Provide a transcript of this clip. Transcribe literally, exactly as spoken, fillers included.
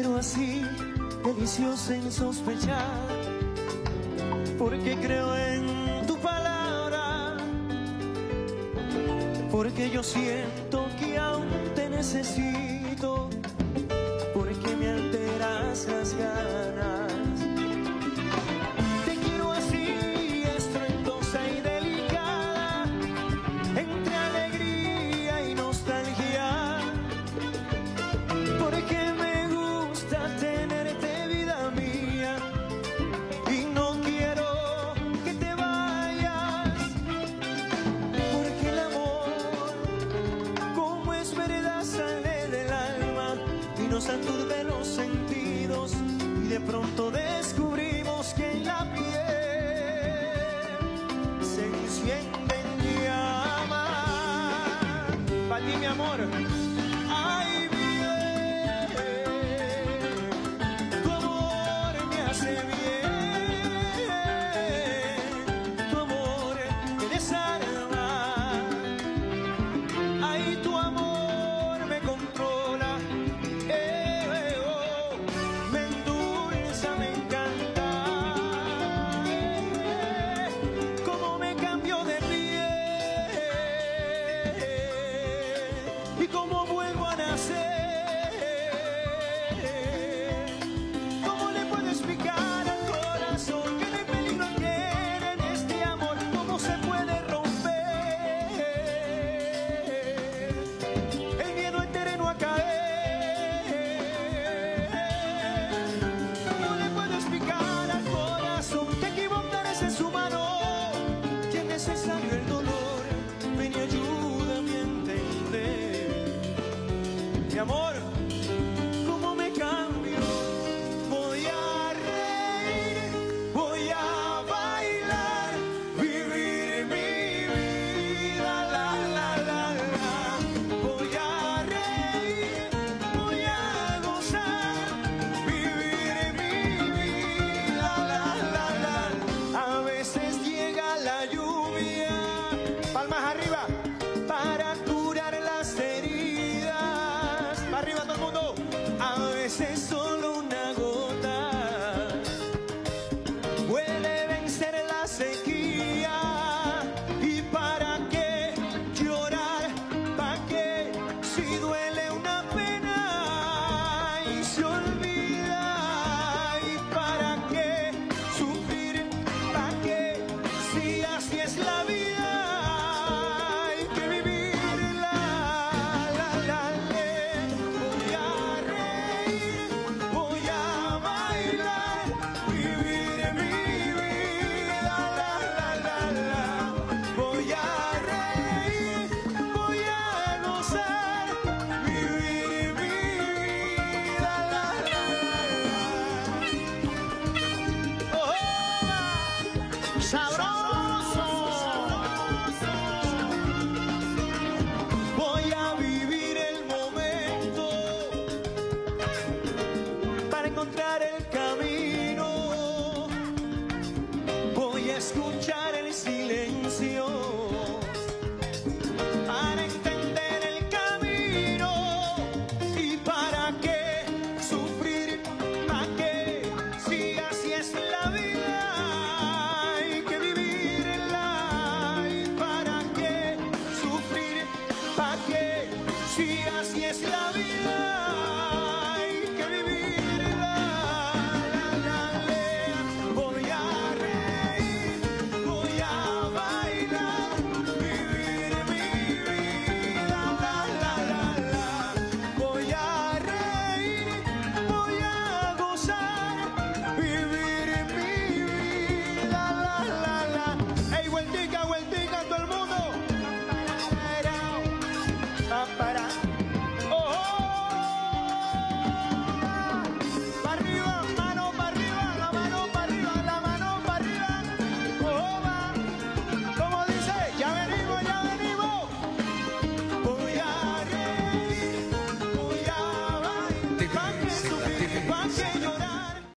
quiero así, deliciosa en sospechar, porque creo en tu palabra, porque yo siento que aún te necesito, porque me alteras las ganas. Te quiero así, estruendosa y delicada, entre alegría y nostalgia, porque me gusta tenerte, vida mía, y no quiero que te vayas, porque el amor, como es verdad, sale del alma y nos aturde los sentidos, y de pronto descubrimos que en la piel se encienden llamas. Para ti, mi amor. Ay, bien, tu amor me hace bien, tu amor me desarma. Ay, tu amor me controla, eh, eh, oh, me endulza, me encanta, eh, cómo me cambio de piel y cómo vuelvo a nacer. ¿Cómo le puedo explicar al corazón que no hay peligro al creer en este amor? ¿Cómo se puede romper el miedo eterno a caer? ¿Cómo le puedo explicar al corazón que equivocarse es humano, que es necesario el dolor? Ven y ayúdame a entender, mi amor, cómo me cambio. Voy a reír, voy a bailar, vivir mi vida, la, la, la, la. Voy a reír, voy a gozar, vivir mi vida, la, la, la. A veces llega la lluvia, palmas arriba, para curar las heridas. Para arriba todo el mundo. A veces solo una gota puede vencer la sequía. ¿Y para qué llorar? ¿Para qué? Si duele una pena y se olvida. ¿Y para qué sufrir? ¿Para qué? Si así es la vida, hay que vivirla. La, la, le. Voy a reír, voy a bailar, vivir mi vida, la, la, la, la. Voy a reír, voy a gozar, vivir mi vida, la, la, la, la. ¡Oh! ¡Sabroso! Voy a vivir el momento para encontrar el camino.